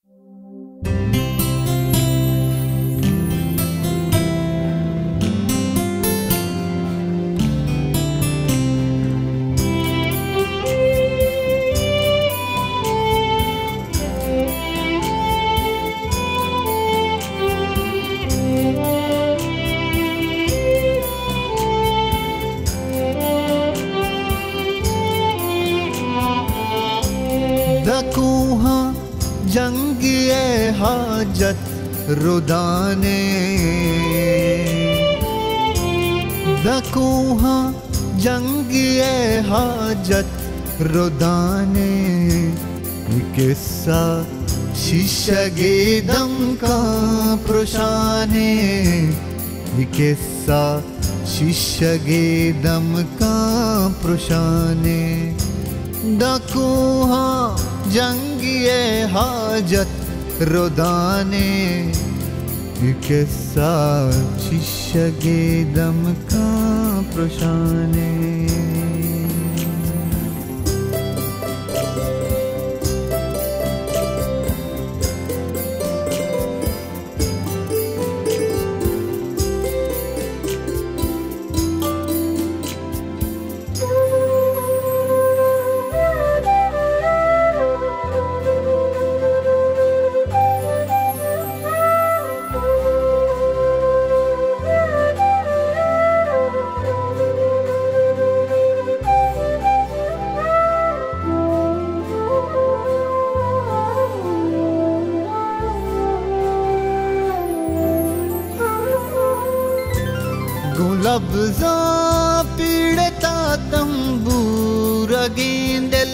दकूहा जंगिए हाजत रुदाने, दकूहा जंगिए हाजत रुदाने, किस्सा शिशगे दम का प्रुशाने, किस्सा शिशगे दम का प्रुशाने, दकूहा जंगिए हाजत रुदाने, किस्सा शिशगे दम का प्रुशाने। गुलब्ज़ा पीड़ता तंबूर गेंदिल,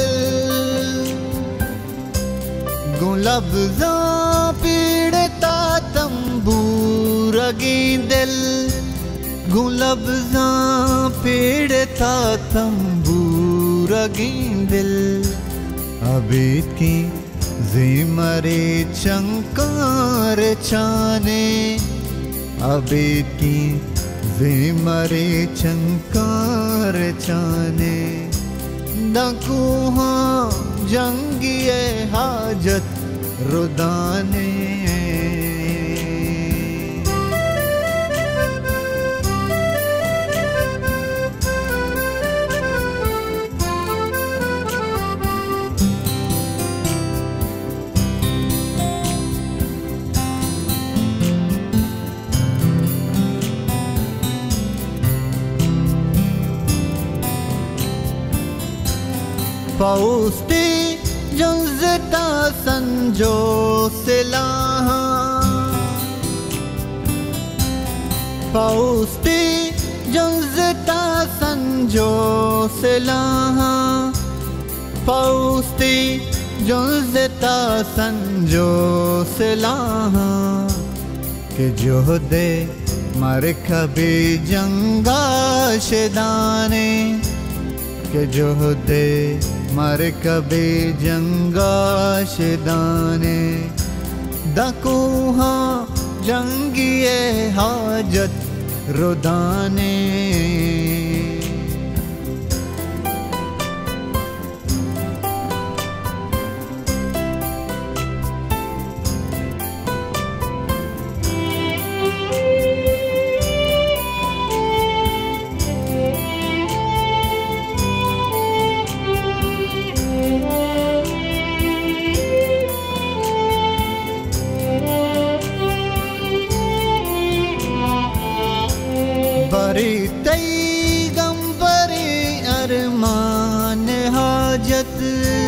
गुलब्ज़ा पीड़ता तंबूर गेंदिल, गुलब्ज़ा पीड़ता तंबूर गेंदिल, अबीद की ज़िमरे चंकार चाने, अबीद की ज़िमरे चंकार चाने, दकूहा जंगिए हाजत रुदाने। पौस्ती जंज़ता संजो सिलाहा, पौस्ती जंज़ता संजो सिलाहा, पौस्ती जंज़ता संजो सिलाहा, के जोहदे मरकबे जंगा शिदाने, के जोहदे मरकबे जंगा शिदाने, दकूहा जंगिए हाजत रुदाने। बरी तई गम बरी अरमान हाजत,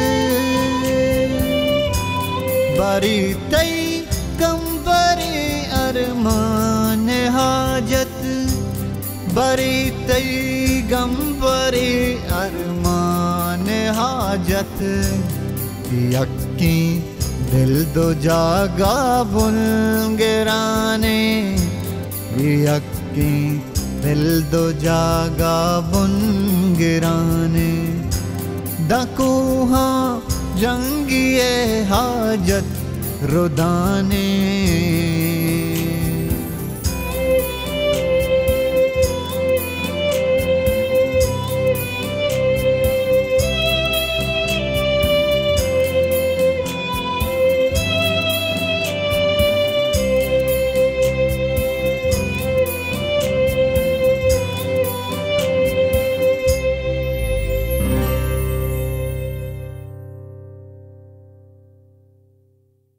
बरी तई गम बरी अरमान हाजत, बरी तई गम बरी अरमान हाजत, यक्की दिल दो जागा बुनगराने, यक्की दिल दो जागा बुनगराने, दकूहा जंगिए हाजत रुदाने।